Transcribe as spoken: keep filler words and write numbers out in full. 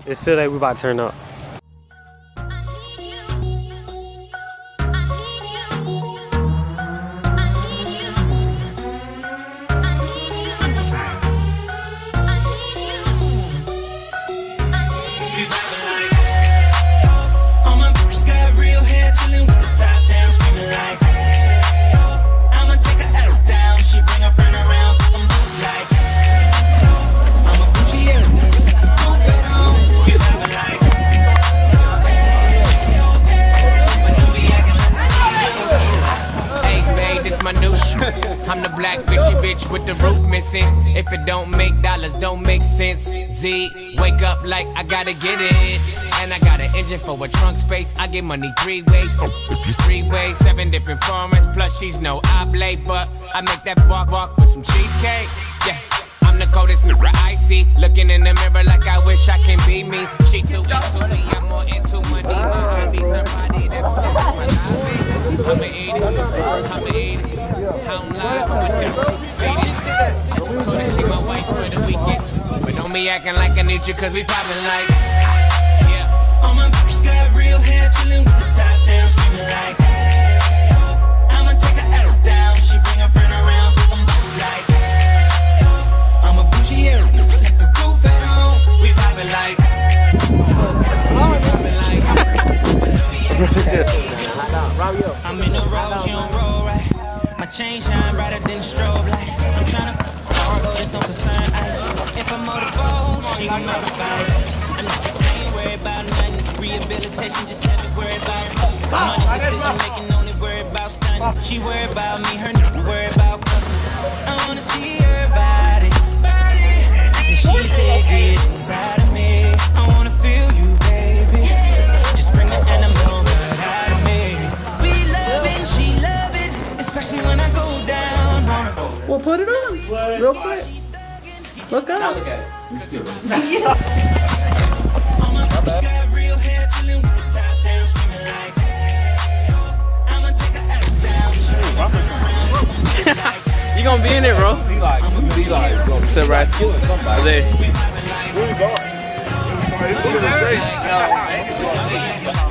It feel like we about to turn up. I'm the black bitchy bitch with the roof missing. If it don't make dollars, don't make sense. Z, wake up like I gotta get it. And I got an engine for a trunk space. I get money three ways, three ways, seven different formats. Plus she's no oblate, but I make that walk walk with some cheesecake. Yeah, I'm the coldest nigga I see. Looking in the mirror like I wish I can be me. She too into me, I'm more into money. My hobbies are body that my hobby. I'ma eat it, I'ma eat it. I don't lie, I'm a damn too conceited. Told her she my wife for the weekend, but don't be acting like I need you cause we poppin' like. Yeah. All my bitches got real hair, chillin' with the top down, screamin' like, hey, oh. I'ma take her out down, she bring her friend around, I'm like, hey, oh. I'm a bougie area, like the roof at home, we poppin' like, hey, oh. We poppin' like, but don't be acting like I need you. I'm in the road, she don't roll right. My chain shine brighter than a strobe light. I'm tryna go, this don't concern ice. If I'm motivable, she gon' notify. I ain't worried about nothing. Rehabilitation, just haven't worried about money. Decision making, only worried about stunning. She worried about me, her nigga worried about cuffing. I wanna see her body, body. And she said, get inside of me. I wanna feel you, baby. Just bring the animal right out of me. We love it, she love it. Especially when I go down on her. Well, put it on real quick. Look up. Look at it. Yeah. All my bitches got real hair, chillin' with the top down, screamin' like, hey, oh. I'ma take her out down. She bring her around. You gonna be in it, bro? Be like, be like, go. Except right. Jose. Where you going?